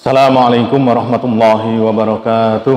Assalamualaikum warahmatullahi wabarakatuh.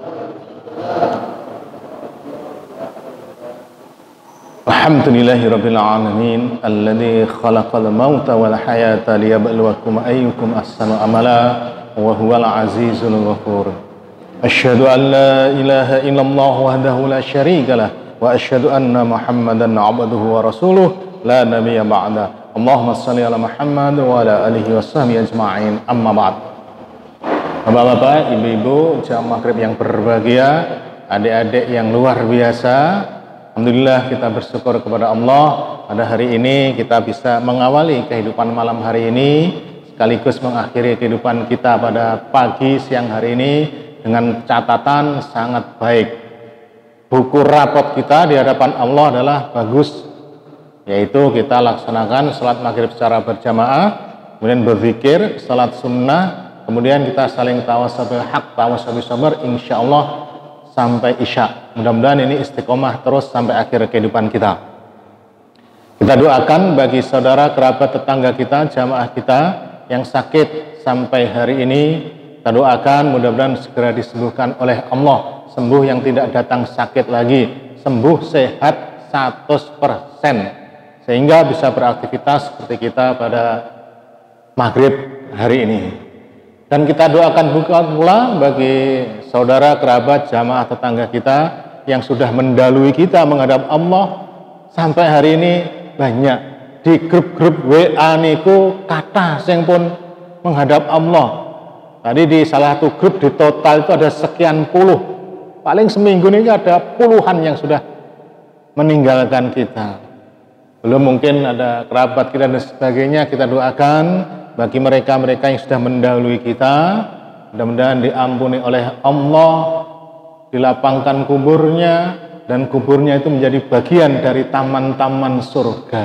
Alhamdulillahirabbil alamin alladzi khalaqal mauta wal hayata liyabluwakum ayyukum ahsanu amala wa huwal azizul ghafur. Asyhadu an la ilaha illallah wahdahu la syarika lah wa asyhadu anna Muhammadan abduhu wa rasuluh la nabiyya ba'da. Allahumma shalli ala Muhammad wa ala alihi washabbihi ajma'in. Amma ba'd. Bapak-bapak, ibu-ibu, jamaah maghrib yang berbahagia, adik-adik yang luar biasa, alhamdulillah kita bersyukur kepada Allah pada hari ini kita bisa mengawali kehidupan malam hari ini sekaligus mengakhiri kehidupan kita pada pagi siang hari ini dengan catatan sangat baik. Buku rapot kita di hadapan Allah adalah bagus, yaitu kita laksanakan salat maghrib secara berjamaah, kemudian berzikir, salat sunnah, kemudian kita saling tawassul bil haq, tawassul bis sabr, insyaallah sampai isya. Mudah-mudahan ini istiqomah terus sampai akhir kehidupan kita. Kita doakan bagi saudara, kerabat, tetangga kita, jamaah kita yang sakit sampai hari ini, kita doakan mudah-mudahan segera disembuhkan oleh Allah, sembuh yang tidak datang sakit lagi, sembuh sehat 100%, sehingga bisa beraktivitas seperti kita pada maghrib hari ini. Dan kita doakan pula bagi saudara, kerabat, jamaah, tetangga kita yang sudah mendahului kita menghadap Allah sampai hari ini. Banyak di grup-grup WA niku kata sing pun menghadap Allah. Tadi di salah satu grup di total itu ada sekian puluh, paling seminggu ini ada puluhan yang sudah meninggalkan kita. Belum mungkin ada kerabat kita dan sebagainya. Kita doakan bagi mereka-mereka yang sudah mendahului kita, mudah-mudahan diampuni oleh Allah, dilapangkan kuburnya, dan kuburnya itu menjadi bagian dari taman-taman surga.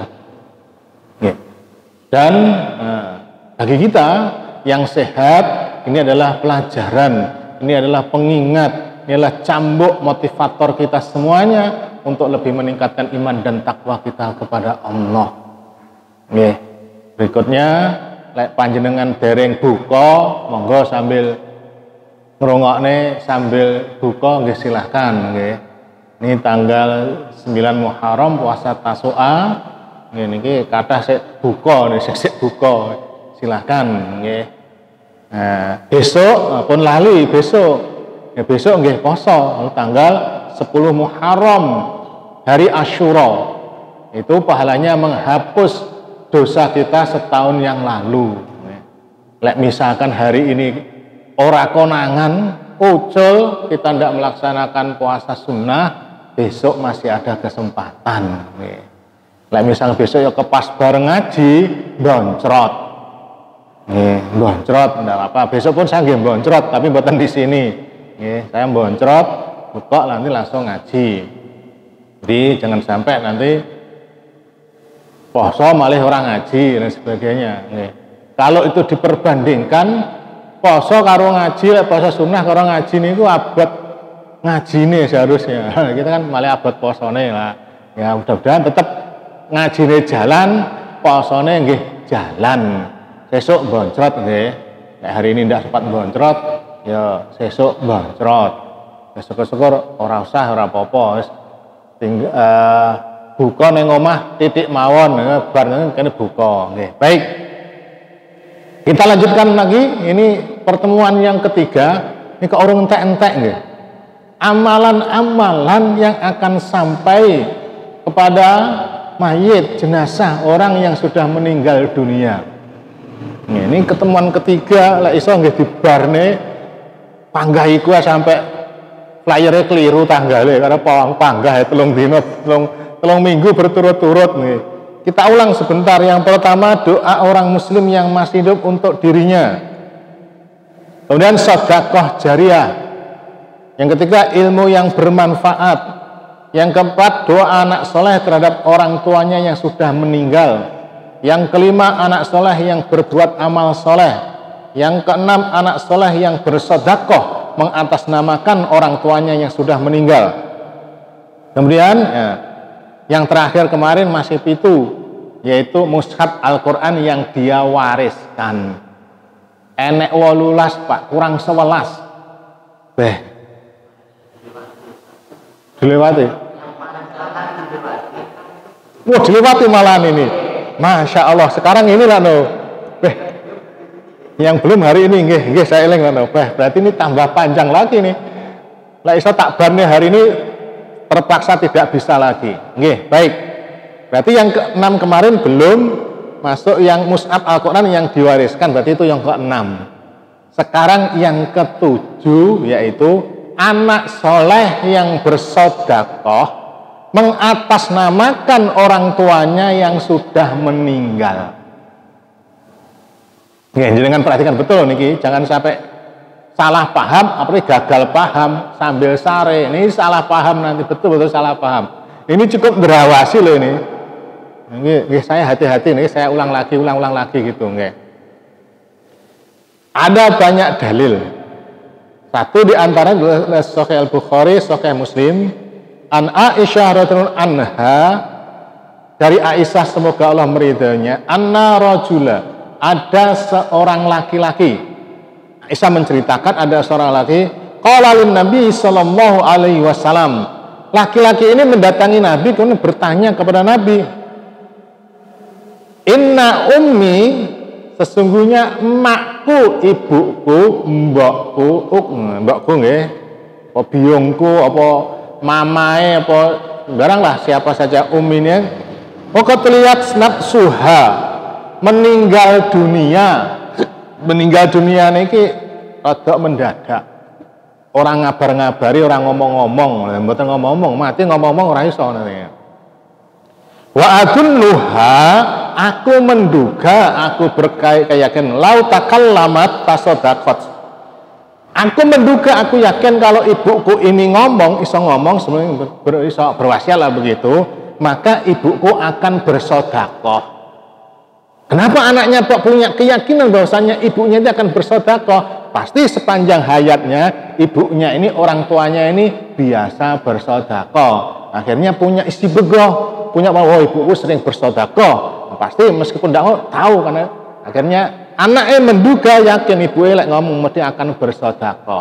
Dan bagi kita yang sehat, ini adalah pelajaran, ini adalah pengingat, ini adalah cambuk motivator kita semuanya untuk lebih meningkatkan iman dan takwa kita kepada Allah. Berikutnya, lek panjenengan dereng buka, monggo sambil ngrungokne sambil buka nggih silahkan nggih. Ini tanggal 9 Muharram puasa Tasu'a. Nggih niki kathah sik buka, sik buka. Silahkan nggih. Nah, besok pun lali besok. Ya besok nggih poso tanggal 10 Muharram, hari Asyura. Itu pahalanya menghapus dosa kita setahun yang lalu. Lek misalkan hari ini ora konangan, ucul kita tidak melaksanakan puasa sunnah, besok masih ada kesempatan. Lek misalkan besok ya kepas bareng ngaji, boncrot. Boncrot tidak apa-apa. Besok pun saya nggih boncrot, tapi mboten di sini. Saya boncrot, buka nanti langsung ngaji. Jadi jangan sampai nanti poso malah orang ngaji dan sebagainya. Kalau itu diperbandingkan poso karo ngaji, poso sunnah karo ngaji niku abot ngajine seharusnya. Kita kan malah abot posone lah. Ya mudah-mudahan tetap ngajine jalan, posone nggih jalan. Sesuk boncrot nggih. Nek hari ini ndak sempat boncrot, ya sesuk boncrot. Syukur-syukur ora usah ora apa-apa wis buka ning omah titik mawon, bar kene buka. Nggih. Baik. Kita lanjutkan lagi, ini pertemuan yang ketiga. Ini ke orang entek-entek nggih. Amalan-amalan yang akan sampai kepada mayit, jenazah orang yang sudah meninggal dunia. Ini ketemuan ketiga, lek iso nggih dibarne panggah iku sampai flyere keliru tanggale karena panggah 3 dina 3 minggu berturut-turut nih. Kita ulang sebentar. Yang pertama, doa orang muslim yang masih hidup untuk dirinya. Kemudian sedekah jariah. Yang ketiga, ilmu yang bermanfaat. Yang keempat, doa anak soleh terhadap orang tuanya yang sudah meninggal. Yang kelima, anak soleh yang berbuat amal soleh. Yang keenam, anak soleh yang bersedekah mengatasnamakan orang tuanya yang sudah meninggal. Kemudian yang terakhir kemarin masih 7, yaitu mushaf Al-Quran yang dia wariskan. Enek 18 Pak, kurang 11. Beh. Dilewati. Wah, dilewati malahan ini. Masya Allah, sekarang ini lah no. Beh. Yang belum hari ini nggih saya eling no. Beh, berarti ini tambah panjang lagi nih. Lah iso tak bannya hari ini terpaksa tidak bisa lagi. Nggih, baik. Berarti yang ke-6 kemarin belum masuk yang mushaf Al-Quran yang diwariskan, berarti itu yang ke-6. Sekarang yang ke-7 yaitu anak soleh yang bersedekah mengatasnamakan orang tuanya yang sudah meninggal. Ya, jangan perhatikan betul niki, jangan sampai salah paham, apalagi gagal paham sambil sare. Ini salah paham nanti, betul-betul salah paham. Ini cukup berawasi loh ini. Ini saya hati-hati nih, saya ulang lagi gitu, nggih. Ada banyak dalil. Satu di antara Sahih Al-Bukhari, Sahih Muslim, an Aisyah radhiyallahu anha, dari Aisyah semoga Allah meridhoinya, anna rajula, ada seorang laki-laki. Aisyah menceritakan ada seorang laki, qala lin Nabi sallallahu alaihi wasallam. Laki-laki ini mendatangi Nabi kemudian bertanya kepada Nabi, inna ummi, sesungguhnya emakku, ibuku, mbokku nggih, apa biungku, apa mamae, apa barang lah siapa saja umminya, pokok terlihat nafsuha, meninggal dunia niki rada mendadak. Orang ngabar-ngabari, orang ngomong-ngomong, mboten ngomong-ngomong, mati ngomong-ngomong ora iso nene. Wa adunnuha, aku menduga, aku berkeyakinan, lau takallamat tasadaqat. Aku menduga, aku yakin kalau ibuku ini ngomong, iso ngomong, sebenarnya iso berwasiat lah begitu, maka ibuku akan bersedekah. Kenapa anaknya punya keyakinan bahwasanya ibunya itu akan bersedekah? Pasti sepanjang hayatnya ibunya ini, orang tuanya ini biasa bersedekah. Akhirnya punya istighfar, punya bahwa ibuku sering bersedekah. Pasti meskipun tidak tahu, karena akhirnya anaknya menduga yakin ibunya lek ngomong mesti akan bersedekah.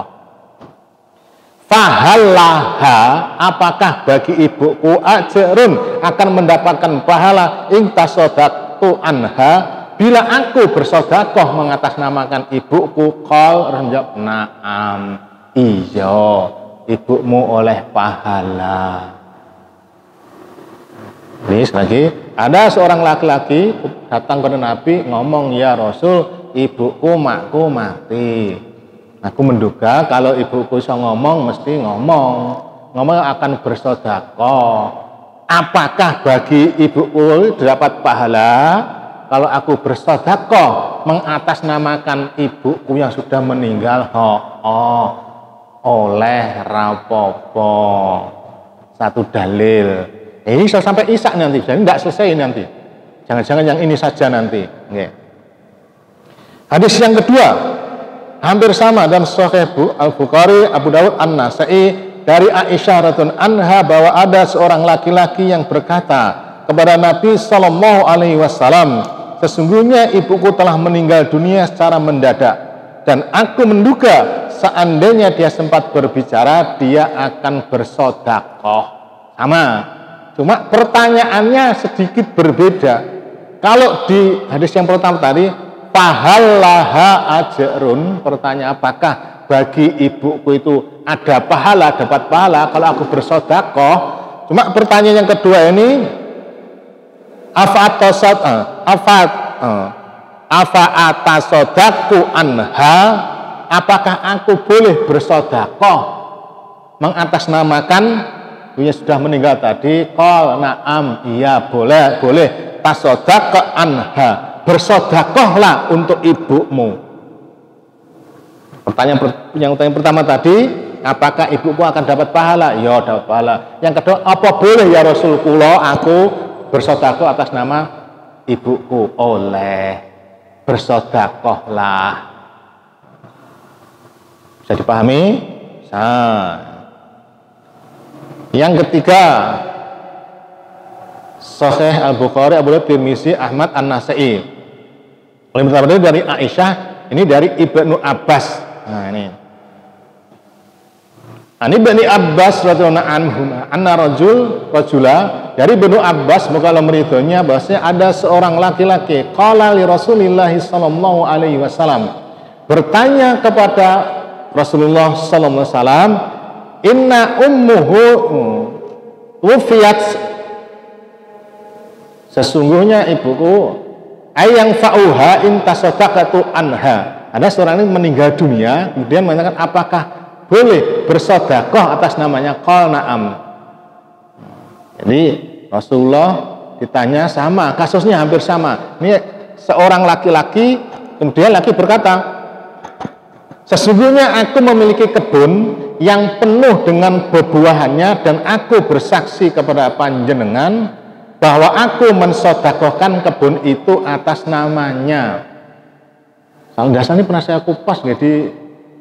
Fahallaha, apakah bagi ibuku ajrun, akan mendapatkan pahala ing tasadaqtu anha, bila aku bersedekah mengatasnamakan ibuku. Qal, menjawab, na'am, iya, ibumu oleh pahala. Ini lagi ada seorang laki-laki datang kepada Nabi ngomong, ya Rasul, ibuku makku mati. Aku menduga kalau ibuku bisa ngomong mesti ngomong akan bersedekah. Apakah bagi ibuku dapat pahala kalau aku bersedekah mengatasnamakan ibuku yang sudah meninggal? Oleh rapopo. Satu dalil. Ini bisa sampai isak nanti, jadi tidak selesai nanti. Jangan-jangan yang ini saja nanti. Okay. Hadis yang kedua hampir sama dan Sahih Al-Bukhari, Abu Dawud, An-Nasa'i, dari Aisyah radhiyallahu anha bahwa ada seorang laki-laki yang berkata kepada Nabi sallallahu alaihi wasallam, sesungguhnya ibuku telah meninggal dunia secara mendadak dan aku menduga seandainya dia sempat berbicara dia akan bersedekah. Sama, cuma pertanyaannya sedikit berbeda. Kalau di hadis yang pertama tadi pahallaha ajrun, pertanyaan apakah bagi ibuku itu ada pahala, dapat pahala kalau aku bersedekah. Cuma pertanyaan yang kedua ini afa atasadaqu anha, apakah aku boleh bersedekah mengatasnamakan yang sudah meninggal tadi? Qal, na'am, iya boleh tasaddaqa anha, bersedekahlah untuk ibumu. Pertanyaan pertama tadi, apakah ibuku akan dapat pahala? Ya, dapat pahala. Yang kedua, apa boleh ya Rasulullah aku bersedekah atas nama ibuku? Oleh, bersedekahlah. Bisa dipahami? Yang ketiga, Sahih Al-Bukhari, Abu Dawud, Tirmizi, Ahmad, An-Nasa'i. Oleh pertama dari Aisyah, Ini dari Ibnu Abbas. Nah, ini. Ani Ibnu Abbas radhiyallahu anhu anna rajula dari Ibnu Abbas semoga Allah meridhoinya bahwasanya ada seorang laki-laki qala li Rasulillah sallallahu alaihi wasallam bertanya kepada Rasulullah sallallahu alaihi wasallam inna ummuhu wufiyat sesungguhnya ibuku ayang fa'uha in tasaddaqatu anha. Ada seorang ini meninggal dunia kemudian mengatakan apakah boleh bersedekah atas namanya? Qal na'am. Jadi Rasulullah ditanya sama, kasusnya hampir sama. Ini seorang laki-laki, kemudian laki berkata, sesungguhnya aku memiliki kebun yang penuh dengan buah-buahannya dan aku bersaksi kepada panjenengan bahwa aku mensedekahkan kebun itu atas namanya. Kalau dasarnya pernah saya kupas jadi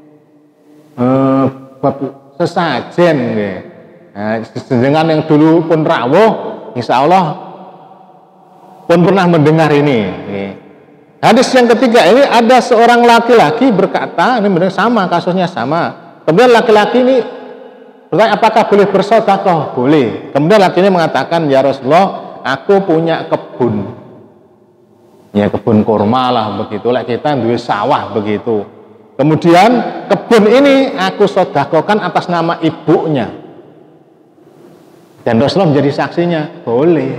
bab sesajen nggih. Nah, dengan yang dulu pun rawuh, insya Allah pun pernah mendengar ini. Hadis yang ketiga ini ada seorang laki-laki berkata, ini benar sama kasusnya sama. Kemudian laki-laki ini bertanya apakah boleh bersedekah? Boleh. Kemudian laki ini mengatakan, ya Rasulullah, aku punya kebun. Ya kebun kurma lah begitu. Lek kita duwe sawah begitu. Kemudian kebun ini aku sedekahkan atas nama ibunya. Dan Rasulullah menjadi saksinya. Boleh.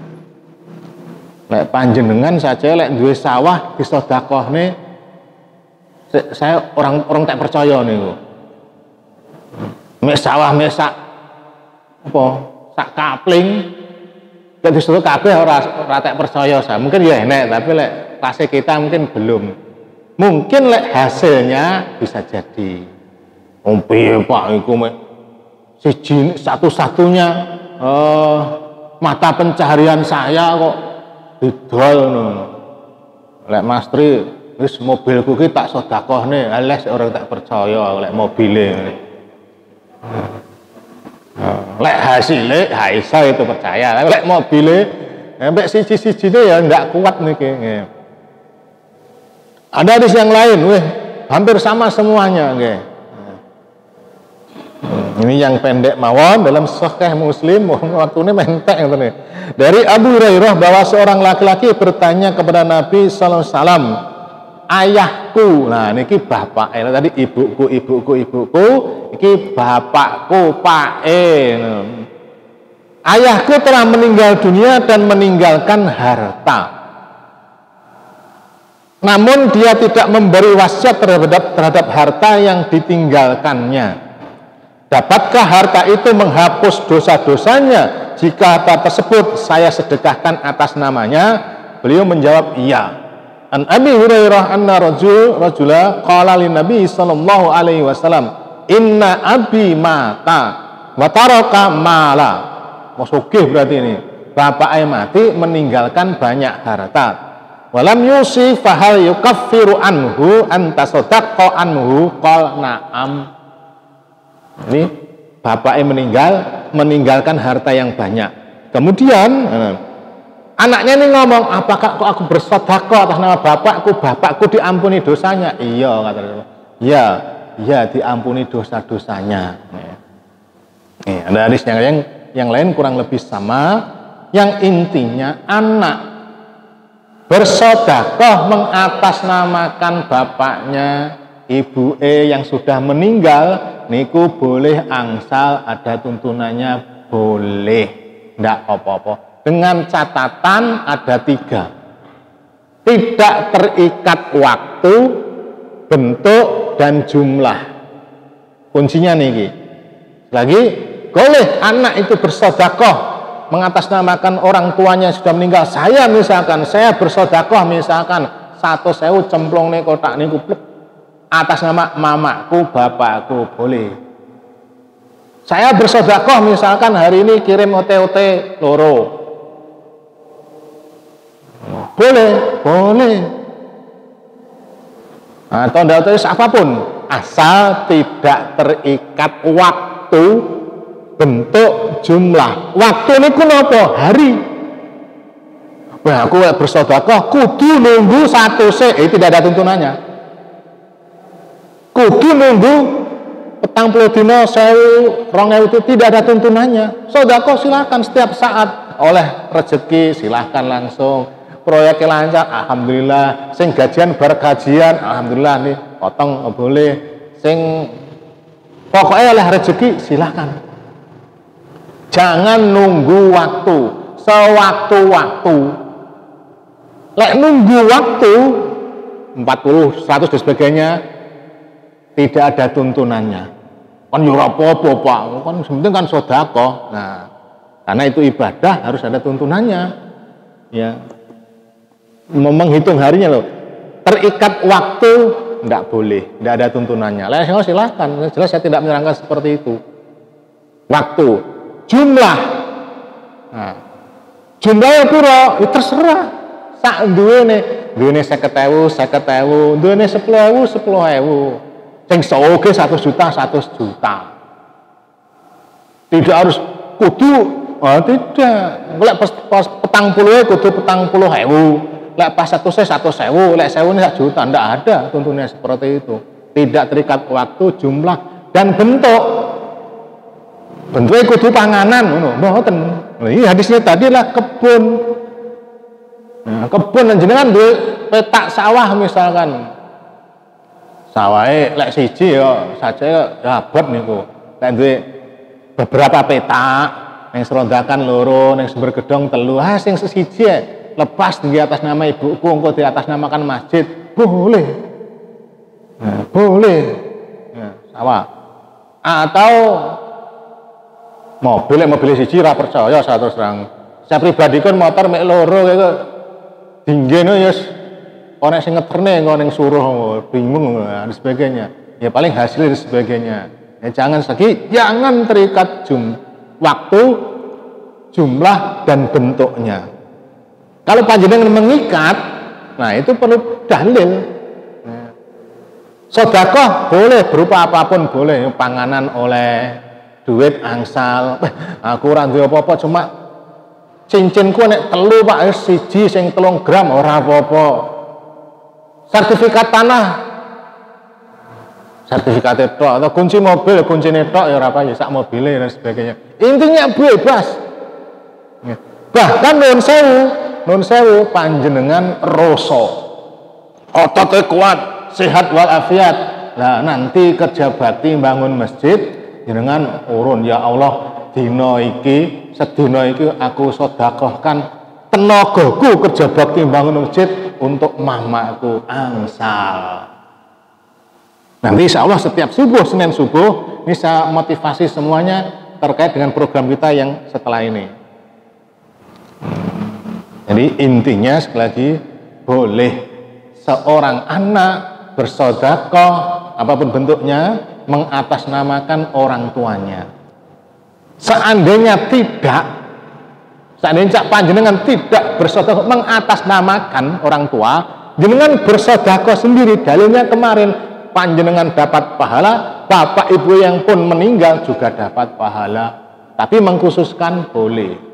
Lek panjenengan saja lek duwe sawah disedekahne saya orang tak percaya niku. Mek sawah mek sak apa? Sak kapling lek disuruh kabeh ora tak percaya saya. Mungkin ya enek tapi lek kelas kita mungkin belum. Mungkin lek hasilnya bisa jadi piye Pak iku siji satu-satunya mata pencaharian saya kok didol ngono. Lek Mas Tri wis mobilku ki tak sedekahne, les orang tak percaya lek mobile. Lek hasilnya iso itu percaya. Lek mobile sampai siji-sijine ya ndak kuat niki. Ada hadis yang lain, hampir sama semuanya, Ini yang pendek mawon dalam Sahih Muslim, waktu ini mentek nih. Dari Abu Hurairah bahwa seorang laki-laki bertanya kepada Nabi sallallahu alaihi wasallam, ayahku, nah niki bapak, tadi ibuku, iki bapakku, ayahku telah meninggal dunia dan meninggalkan harta. Namun dia tidak memberi wasiat terhadap harta yang ditinggalkannya. Dapatkah harta itu menghapus dosa-dosanya jika harta tersebut saya sedekahkan atas namanya? Beliau menjawab iya. An Abi Hurairah anna rajula qala lin Nabi sallallahu alaihi wasallam inna abi mata wa taraka mala. Sugih berarti ini. Bapaknya mati meninggalkan banyak harta. Walam yusi fahal yukaffiru anhu antasadaqqa anhu qal na'am. Ini bapaknya meninggalkan harta yang banyak. Kemudian anaknya ini ngomong, apakah kok aku bersedekah atas nama bapakku diampuni dosanya? Iya kata dia. Iya diampuni dosa-dosanya. Ada hadis yang lain kurang lebih sama, yang intinya anak bersedekah mengatasnamakan bapaknya, ibu yang sudah meninggal, niku boleh angsal ada tuntunannya, boleh, ndak apa-apa. Dengan catatan ada 3, tidak terikat waktu, bentuk dan jumlah. Kuncinya niki. Lagi, boleh anak itu bersedekah mengatasnamakan orang tuanya sudah meninggal. Saya misalkan, saya bersedekah misalkan 100.000 cemplung nih kotak niku atas nama mamaku, bapakku, boleh. Saya bersedekah misalkan hari ini kirim OT-OT loro. Boleh. Atau ndak tulis apapun, asal tidak terikat waktu, bentuk, jumlah. Waktu niku napa? Hari. Wah, aku bersedekah kudu nunggu 1 se, tidak ada tuntunannya. kudu nunggu 40 dino 1000 2000 itu tidak ada tuntunannya. Sedekah silakan setiap saat, oleh rezeki silahkan langsung, proyeknya lancar alhamdulillah, sing gajian bergajian alhamdulillah nih potong boleh, sing pokoknya oleh rezeki silahkan. Jangan nunggu waktu, sewaktu-waktu. Lek nunggu waktu 40, 100 dan sebagainya, tidak ada tuntunannya. Kan yo ora apa-apa, Pak. Kan penting kan sedekah. Nah, karena itu ibadah harus ada tuntunannya. Ya. Menghitung harinya loh. Terikat waktu enggak boleh, enggak ada tuntunannya. Silakan. Jelas saya tidak menerangkan seperti itu. Waktu, jumlah. Nah, jumlahnya piro? Ya terserah. Sak duwene 50.000, duwene 10.000. Sing soge 1 juta, 100 juta. Tidak harus kudu, tidak. Lek pas petang puluh kudu petang 10.000. Lek pas 100.000, lek 1.000 ini 1 juta. Tidak ada tuntunnya seperti itu. Tidak terikat waktu, jumlah, dan bentuk. Bentuknya kudu panganan, mboten. Ini hadisnya tadi lah kebun. Nah, kebun jenengan duwe petak sawah misalkan. Sawahe lek siji ya saja abot niku. Lek duwe beberapa petak, yang serondakan loro, yang sumber gedong telu, sing siji lepas di atas nama ibuku, engko di atas namakan masjid, boleh. Nah, boleh. Nah, sawah. Atau mobil siji ra percaya saya terus terang. Saya pribadi kan motor mek loro kaya dinggene ya orang sing ngeterne engko ning suruh bingung dan sebagainya. Ya paling hasil dan sebagainya. Ya jangan terikat waktu, jumlah dan bentuknya. Kalau panjenengan mengikat, nah itu perlu dalil. Nah, sedekah boleh berupa apapun boleh, panganan oleh, duit angsal. Aku ora duwe apa-apa cuma cincinku nek telu Pak siji sing 3 gram ora apa-apa. Sertifikat tanah, sertifikat itu atau kunci mobil, kunci netok ya apa ya sak mobilnya dan sebagainya. Intinya bebas. Bahkan nun sewu panjenengan roso, ototnya kuat, sehat walafiat. Nah nanti kerja bakti bangun masjid, jenengan urun ya Allah dino iki, sedino iki aku sedekahkan tenagaku kerja bakti bangun masjid untuk mamaku angsal. Nanti insya Allah setiap subuh, Senin subuh, ini saya motivasi semuanya terkait dengan program kita yang setelah ini. Jadi intinya sekali lagi, boleh seorang anak bersedekah apapun bentuknya mengatasnamakan orang tuanya. Seandainya panjenengan tidak bersedekah mengatasnamakan orang tua, jenengan bersedekah sendiri. Dalilnya kemarin panjenengan dapat pahala, bapak ibu yang pun meninggal juga dapat pahala. Tapi mengkhususkan boleh.